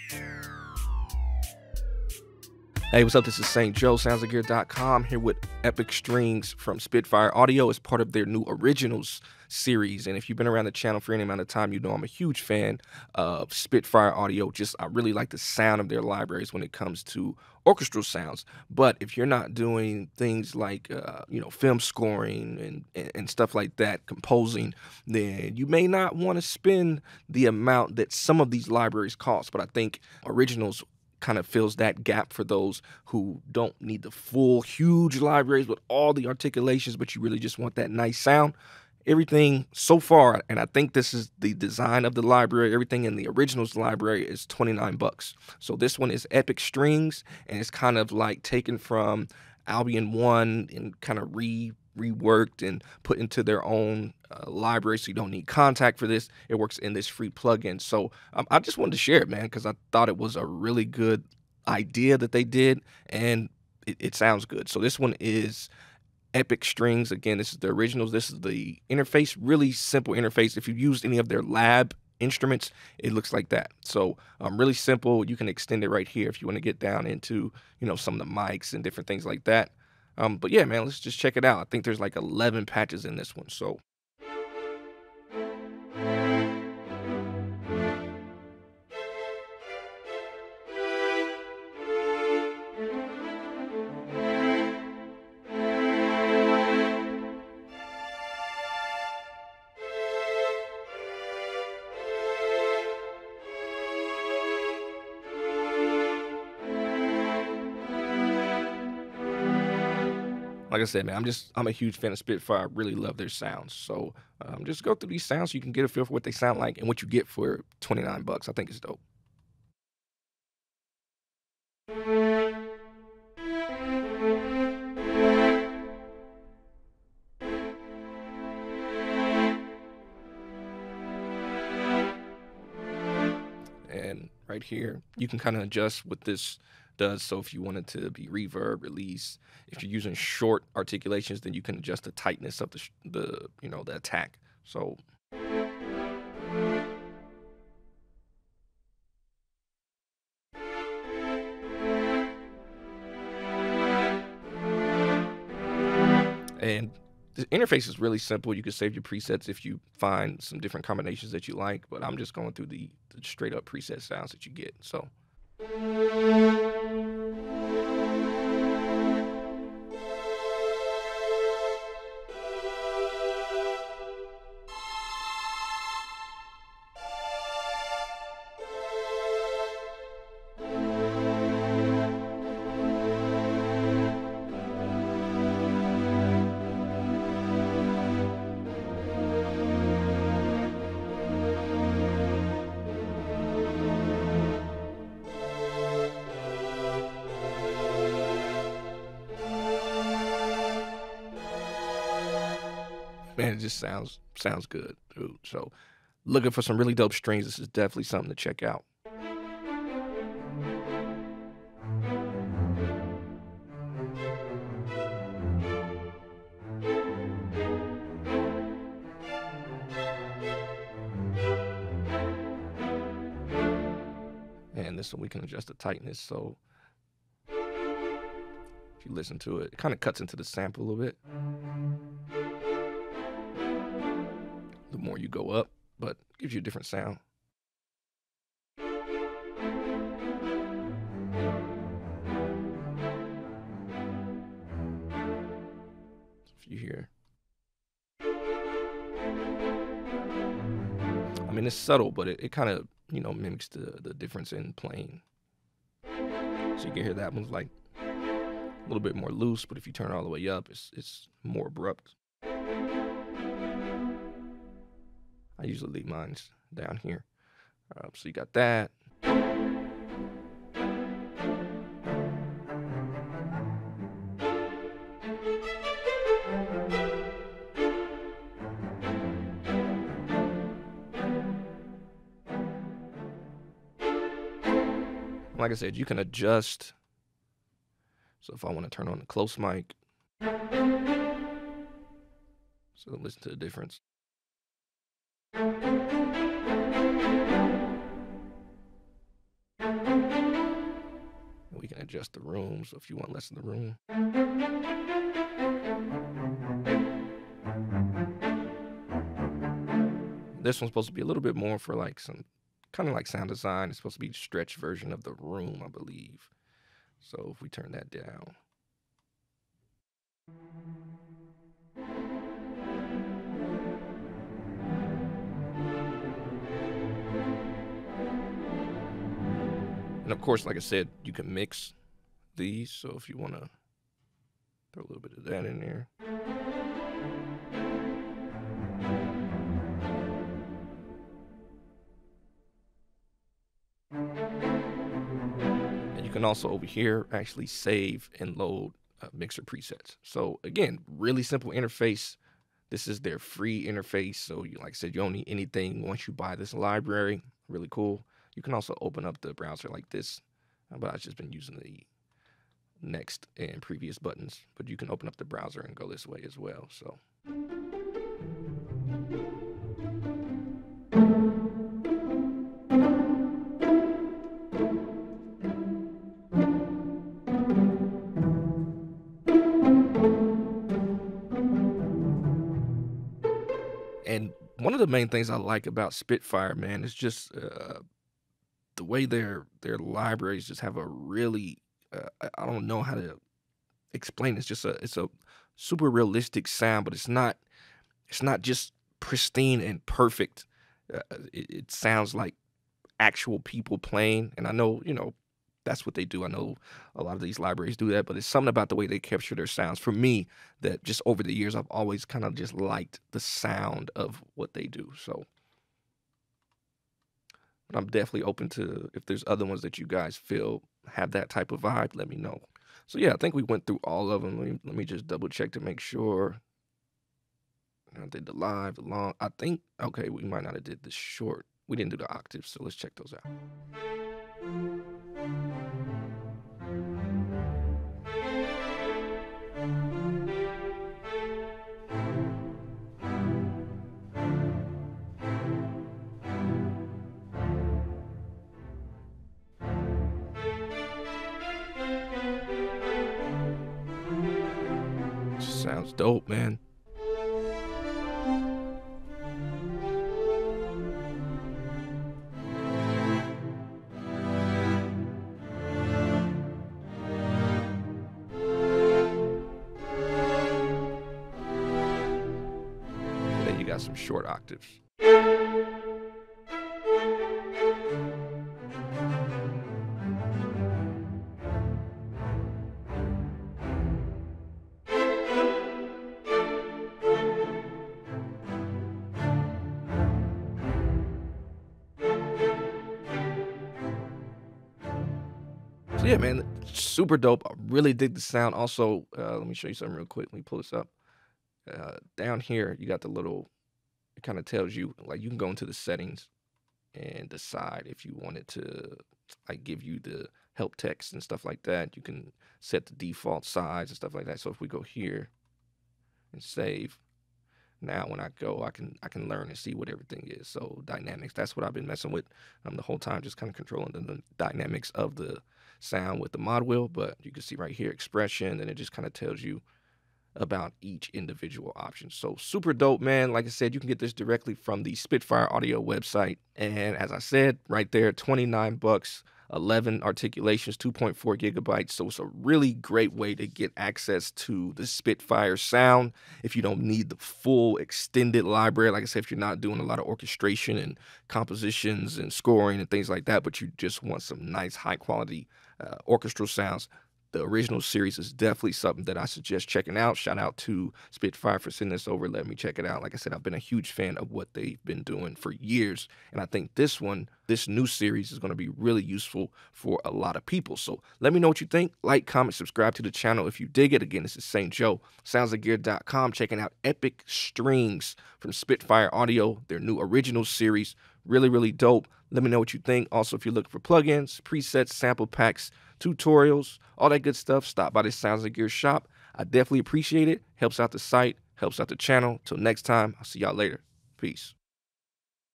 Hey, what's up? This is St. Joe, soundsofgear.com, here with Epic Strings from Spitfire Audio as part of their new Originals series. And if you've been around the channel for any amount of time, you know I'm a huge fan of Spitfire Audio. I really like the sound of their libraries when it comes to orchestral sounds. But if you're not doing things like, film scoring and stuff like that, composing, then you may not want to spend the amount that some of these libraries cost. But I think Originals kind of fills that gap for those who don't need the full huge libraries with all the articulations, but you really just want that nice sound. Everything so far, and I think this is the design of the library, everything in the Originals library is $29. So this one is Epic Strings, and it's kind of like taken from Albion 1 and kind of reworked and put into their own library, so you don't need Kontakt for this. It works in this free plugin. So I just wanted to share it, man, because I thought it was a really good idea that they did, and it sounds good. So this one is Epic Strings. Again, this is the Originals. This is the interface, really simple interface. If you've used any of their lab instruments, it looks like that. So really simple. You can extend it right here if you want to get down into, some of the mics and different things like that. But yeah, man, let's just check it out. I think there's like 11 patches in this one. So like I said, man, I'm a huge fan of Spitfire. I really love their sounds. So just go through these sounds so you can get a feel for what they sound like and what you get for $29. I think it's dope. And right here, you can kind of adjust what this does. So if you want it to be reverb, release, if you're using short articulations, then you can adjust the tightness of the attack. So and the interface is really simple. You can save your presets if you find some different combinations that you like, but I'm just going through the straight up preset sounds that you get. So man, it just sounds good, dude. So looking for some really dope strings, this is definitely something to check out. And this one we can adjust the tightness. So if you listen to it, it kind of cuts into the sample a little bit. The more you go up, but it gives you a different sound. If you hear, I mean, it's subtle, but it kind of, mimics the difference in playing. So you can hear that one's like a little bit more loose, but if you turn it all the way up, it's more abrupt. I usually leave mine down here. So you got that. Like I said, you can adjust. So if I want to turn on the close mic, so listen to the difference. we can adjust the room. So if you want less in the room. This one's supposed to be a little bit more for like some kind of like sound design. It's supposed to be a stretched version of the room, I believe. So if we turn that down. And of course, like I said, you can mix these. So if you want to throw a little bit of that in there. And you can also over here actually save and load mixer presets. So again, really simple interface. This is their free interface. So you, like I said, you don't need anything once you buy this library. Really cool. You can also open up the browser like this, but I've just been using the next and previous buttons, but you can open up the browser and go this way as well. So and one of the main things I like about Spitfire, man, is just the way their libraries just have a really I don't know how to explain. It's just it's a super realistic sound, but it's not just pristine and perfect. It sounds like actual people playing, and I know that's what they do. I know a lot of these libraries do that, but it's something about the way they capture their sounds for me that just over the years I've always kind of just liked the sound of what they do. So. But I'm definitely open to if there's other ones that you guys feel have that type of vibe, let me know. So yeah, I think we went through all of them. Let me just double check to make sure. I did the live, the long. I think, okay, we might not have did the short. We didn't do the octaves, so let's check those out. Sounds dope, man. And then you got some short octaves. So yeah, man, super dope. I really dig the sound. Also, let me show you something real quick. Let me pull this up. Down here, you got the little, it kind of tells you, like you can go into the settings and decide if you wanted to like give you the help text and stuff like that. You can set the default size and stuff like that. So if we go here and save, now when I go, I can learn and see what everything is. So dynamics, that's what I've been messing with the whole time, just kind of controlling the dynamics of the sound with the mod wheel. But you can see right here expression, and it just kind of tells you about each individual option. So super dope, man. Like I said, you can get this directly from the Spitfire Audio website, and as I said right there, 29 bucks, 11 articulations, 2.4 gigabytes. So it's a really great way to get access to the Spitfire sound if you don't need the full extended library. Like I said, if you're not doing a lot of orchestration and compositions and scoring and things like that, but you just want some nice high quality orchestral sounds, the original series is definitely something that I suggest checking out. Shout out to Spitfire for sending this over. Let me check it out. Like I said, I've been a huge fan of what they've been doing for years. And I think this new series is going to be really useful for a lot of people. So let me know what you think. Like, comment, subscribe to the channel if you dig it. Again, this is St. Joe, SoundsOfGear.com, checking out Epic Strings from Spitfire Audio, their new original series. Really, really dope. Let me know what you think. Also, if you're looking for plugins, presets, sample packs, tutorials, all that good stuff, stop by the Sounds of Gear shop. I definitely appreciate it. Helps out the site, helps out the channel. Till next time, I'll see y'all later. Peace.